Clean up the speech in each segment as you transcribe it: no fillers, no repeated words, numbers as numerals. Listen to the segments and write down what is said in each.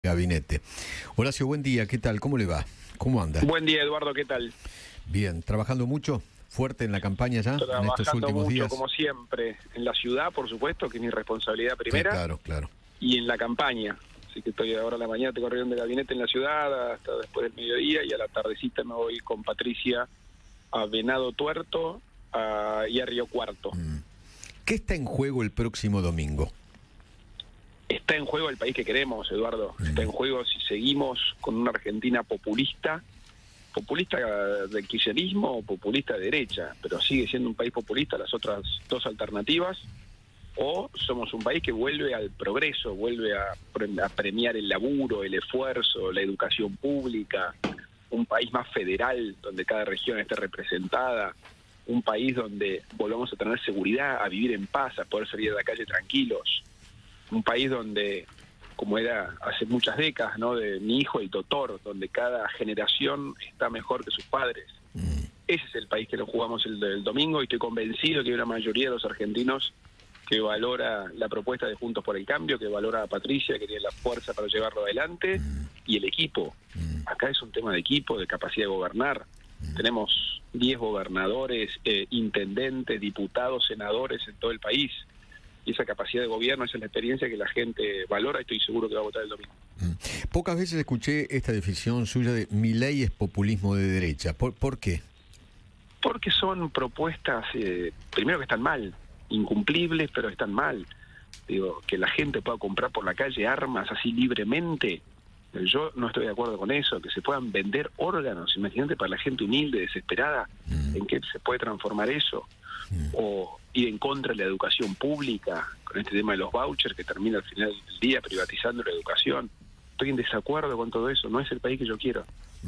Gabinete. Horacio, buen día, ¿qué tal? ¿Cómo le va? ¿Cómo anda? Buen día, Eduardo, ¿qué tal? Bien, ¿trabajando mucho? ¿Fuerte en la campaña ya, en estos últimos mucho, días? como siempre, en la ciudad, por supuesto, que es mi responsabilidad primera, Sí, claro. y en la campaña. Así que estoy ahora a la mañana, tengo reunión de gabinete en la ciudad hasta después del mediodía, y a la tardecita me voy con Patricia a Venado Tuerto y a Río Cuarto. ¿Qué está en juego el próximo domingo? Está en juego el país que queremos, Eduardo. Está en juego si seguimos con una Argentina populista del kirchnerismo o populista de derecha, pero sigue siendo un país populista las otras dos alternativas, o somos un país que vuelve al progreso, vuelve a premiar el laburo, el esfuerzo, la educación pública, un país más federal donde cada región esté representada, un país donde volvamos a tener seguridad, a vivir en paz, a poder salir de la calle tranquilos, un país donde, como era hace muchas décadas, ¿no?, de mi hijo el Totor, donde cada generación está mejor que sus padres. Ese es el país que lo jugamos el domingo, y estoy convencido que hay una mayoría de los argentinos que valora la propuesta de Juntos por el Cambio, que valora a Patricia, que tiene la fuerza para llevarlo adelante, y el equipo. Acá es un tema de equipo, de capacidad de gobernar. Tenemos 10 gobernadores, intendentes, diputados, senadores en todo el país. Y esa capacidad de gobierno, esa es la experiencia que la gente valora, y estoy seguro que va a votar el domingo. Pocas veces escuché esta definición suya de Milei es populismo de derecha. ¿Por qué? Porque son propuestas, primero, que están mal, incumplibles, pero están mal. Digo, que la gente pueda comprar por la calle armas así libremente, yo no estoy de acuerdo con eso. Que se puedan vender órganos, imagínate, para la gente humilde, desesperada, ¿en qué se puede transformar eso? O ir en contra de la educación pública, con este tema de los vouchers, que termina al final del día privatizando la educación. Estoy en desacuerdo con todo eso, no es el país que yo quiero.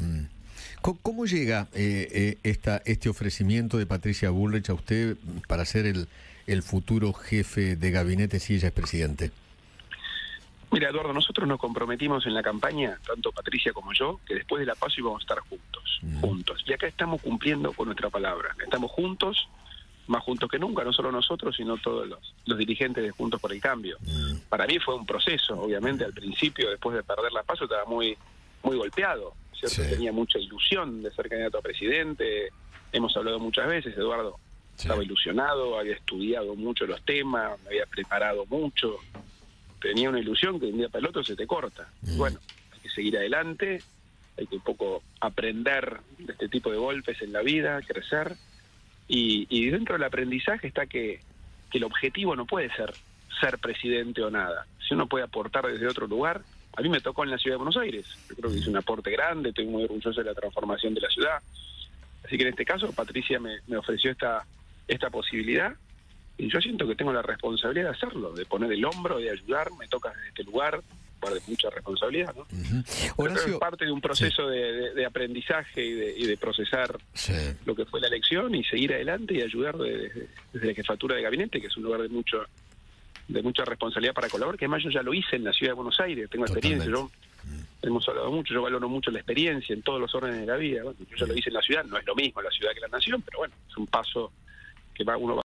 ¿Cómo llega este ofrecimiento de Patricia Bullrich a usted para ser el futuro jefe de gabinete si ella es presidente? Mira, Eduardo, nosotros nos comprometimos en la campaña, tanto Patricia como yo, que después de la PASO íbamos a estar juntos. Y acá estamos cumpliendo con nuestra palabra. Estamos juntos, más juntos que nunca, no solo nosotros, sino todos los dirigentes de Juntos por el Cambio. Para mí fue un proceso, obviamente, al principio, después de perder la PASO, estaba muy golpeado, ¿cierto? Sí. Tenía mucha ilusión de ser candidato a presidente, hemos hablado muchas veces, Eduardo. Sí. Estaba ilusionado, había estudiado mucho los temas, me había preparado mucho, tenía una ilusión que de un día para el otro se te corta. Bueno, hay que seguir adelante, hay que un poco aprender de este tipo de golpes en la vida, crecer. Y dentro del aprendizaje está que el objetivo no puede ser presidente o nada. Si uno puede aportar desde otro lugar, a mí me tocó en la ciudad de Buenos Aires. Yo creo que hice un aporte grande, estoy muy orgulloso de la transformación de la ciudad. Así que en este caso Patricia me ofreció esta posibilidad, y yo siento que tengo la responsabilidad de hacerlo, de poner el hombro, de ayudar. Me toca desde este lugar de mucha responsabilidad, ¿no? Horacio, es parte de un proceso de aprendizaje y de procesar lo que fue la elección, y seguir adelante y ayudar desde la jefatura de gabinete, que es un lugar de mucha responsabilidad para colaborar, que además yo ya lo hice en la ciudad de Buenos Aires, tengo experiencia. Hemos hablado mucho, yo valoro mucho la experiencia en todos los órdenes de la vida. Bueno, yo ya lo hice en la ciudad, no es lo mismo la ciudad que la nación, pero bueno, es un paso que uno va